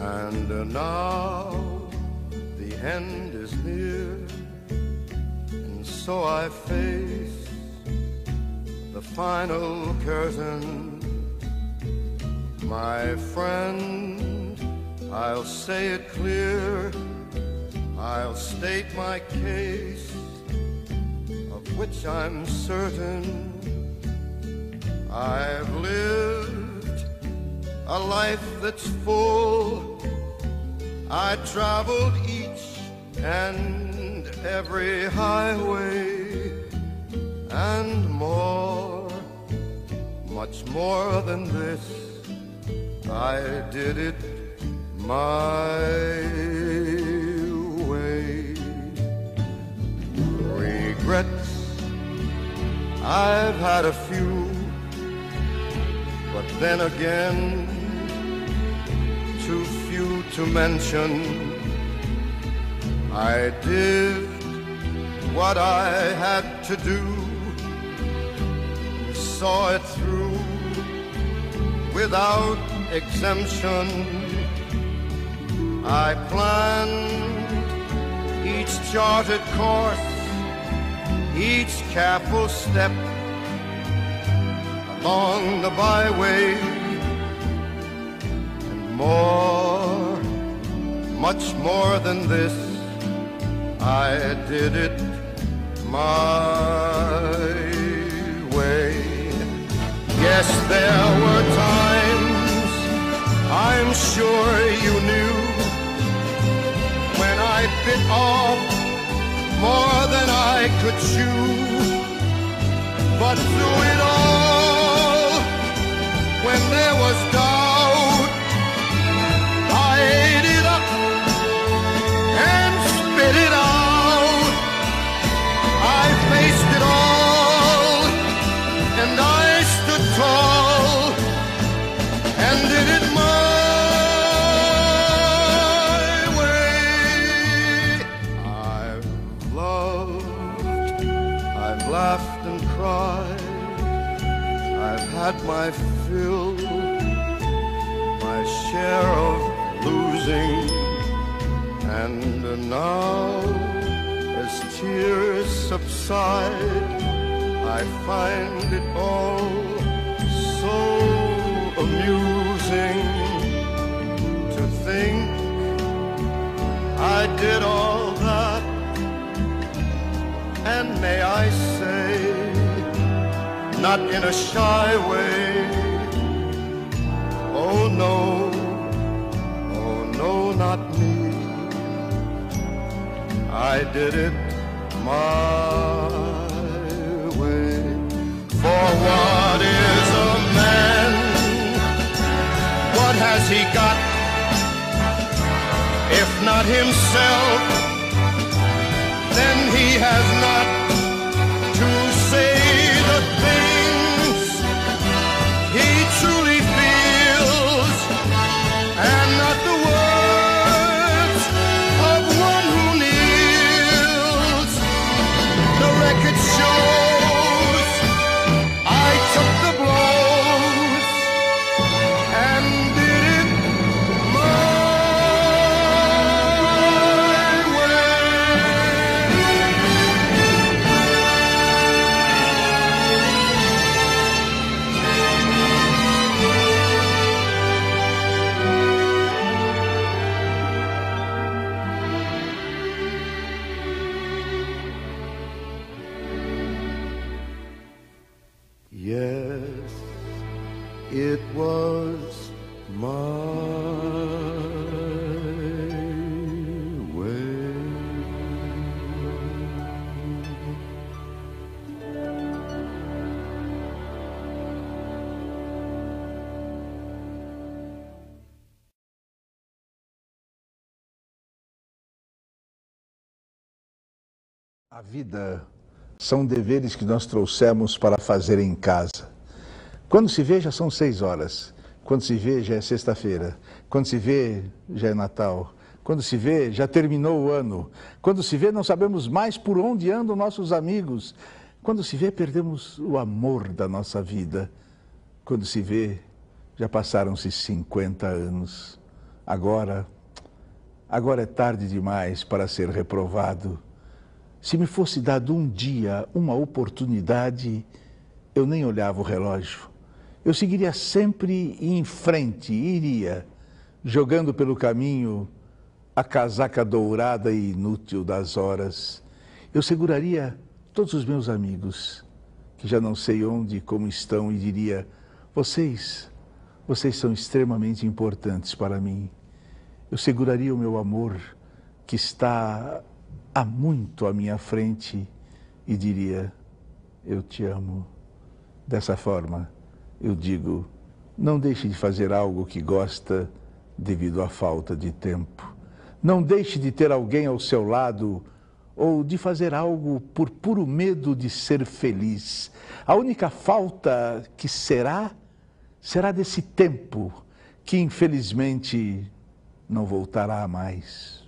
And now the end is near, and so I face the final curtain. My friend, I'll say it clear, I'll state my case, of which I'm certain. I've lived a life that's full. I traveled each and every highway and more, much more than this. I did it my way. Regrets, I've had a few, but then again, too few to mention. I did what I had to do, saw it through without exemption. I planned each charted course, each careful step along the byway, and more, much more than this, I did it my way. Yes, there were times, I'm sure you knew, when I bit off more than I could chew. But through it all, when there was doubt, I ate it up and spit it out. I faced it all, and I stood tall and did it my way. I've loved, I've laughed and cried, I've had my fill, my share of losing, and now as tears subside, I find it all so amusing to think I did all that, and may I say, not in a shy way, oh no, not me. I did it my way. For what is a man? What has he got? If not himself, then he has not to say the things he truly feels, and not the words of one who kneels. The record shows I took the blows and did it my Yes, it was my way. A vida são deveres que nós trouxemos para fazer em casa. Quando se vê, já são 6 horas. Quando se vê, já é sexta-feira. Quando se vê, já é Natal. Quando se vê, já terminou o ano. Quando se vê, não sabemos mais por onde andam nossos amigos. Quando se vê, perdemos o amor da nossa vida. Quando se vê, já passaram-se 50 anos. Agora é tarde demais para ser reprovado. Se me fosse dado um dia, uma oportunidade, eu nem olhava o relógio. Eu seguiria sempre em frente, iria, jogando pelo caminho a casaca dourada e inútil das horas. Eu seguraria todos os meus amigos, que já não sei onde e como estão, e diria: vocês são extremamente importantes para mim. Eu seguraria o meu amor, que está há muito à minha frente, e diria: eu te amo. Dessa forma, eu digo: não deixe de fazer algo que gosta devido à falta de tempo. Não deixe de ter alguém ao seu lado ou de fazer algo por puro medo de ser feliz. A única falta que será desse tempo que infelizmente não voltará mais.